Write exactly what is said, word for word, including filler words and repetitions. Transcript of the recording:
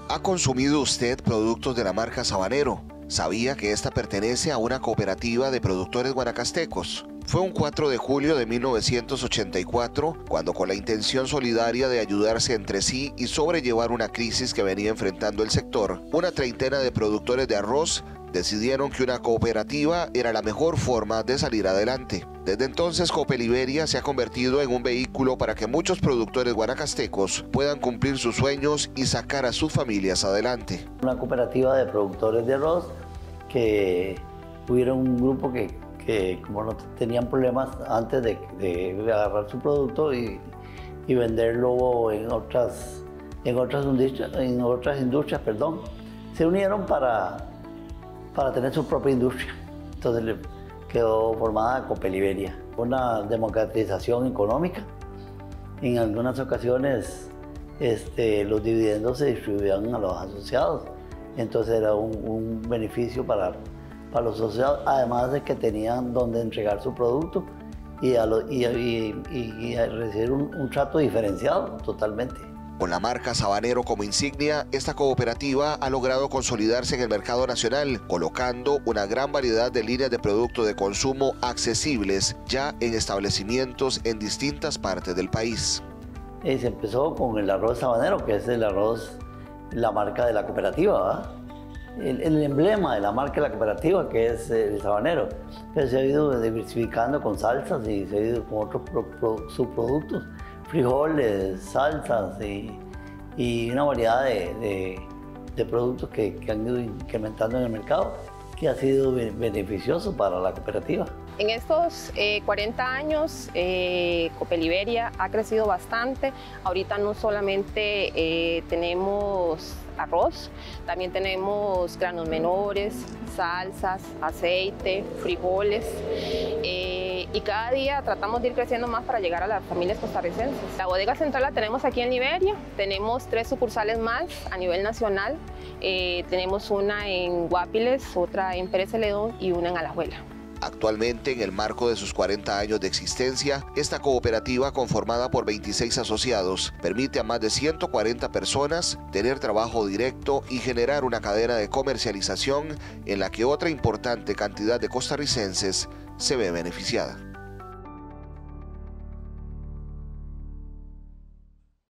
¿Ha consumido usted productos de la marca Sabanero? ¿Sabía que esta pertenece a una cooperativa de productores guanacastecos? Fue un cuatro de julio de mil novecientos ochenta y cuatro cuando, con la intención solidaria de ayudarse entre sí y sobrellevar una crisis que venía enfrentando el sector, una treintena de productores de arroz decidieron que una cooperativa era la mejor forma de salir adelante. Desde entonces, Coopeliberia se ha convertido en un vehículo para que muchos productores guanacastecos puedan cumplir sus sueños y sacar a sus familias adelante. Una cooperativa de productores de arroz que hubiera un grupo que, que como no tenían problemas antes de, de agarrar su producto y, y venderlo en otras, en otras industrias, en otras industrias, perdón, se unieron para para tener su propia industria. Entonces quedó formada Coopeliberia. Una democratización económica. En algunas ocasiones este, los dividendos se distribuían a los asociados. Entonces era un, un beneficio para, para los asociados, además de que tenían donde entregar su producto y, a lo, y, y, y, y a recibir un, un trato diferenciado totalmente. Con la marca Sabanero como insignia, esta cooperativa ha logrado consolidarse en el mercado nacional, colocando una gran variedad de líneas de productos de consumo accesibles ya en establecimientos en distintas partes del país. Y se empezó con el arroz Sabanero, que es el arroz, la marca de la cooperativa, ¿verdad? El, el emblema de la marca de la cooperativa, que es el Sabanero. Pero se ha ido diversificando con salsas y se ha ido con otros pro, pro, subproductos. Frijoles, salsas y, y una variedad de, de, de productos que, que han ido incrementando en el mercado, que ha sido beneficioso para la cooperativa. En estos eh, cuarenta años, eh, Coopeliberia ha crecido bastante. Ahorita no solamente eh, tenemos arroz, también tenemos granos menores, salsas, aceite, frijoles. Eh, y cada día tratamos de ir creciendo más para llegar a las familias costarricenses. La bodega central la tenemos aquí en Liberia. Tenemos tres sucursales más a nivel nacional. Eh, tenemos una en Guapiles, otra en Pérez Celedón y una en Alajuela. Actualmente, en el marco de sus cuarenta años de existencia, esta cooperativa, conformada por veintiséis asociados, permite a más de ciento cuarenta personas tener trabajo directo y generar una cadena de comercialización en la que otra importante cantidad de costarricenses se ve beneficiada.